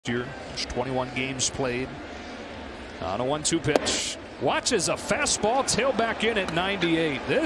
Year, 21 games played. On a 1-2 pitch. Watches a fastball tail back in at 98. This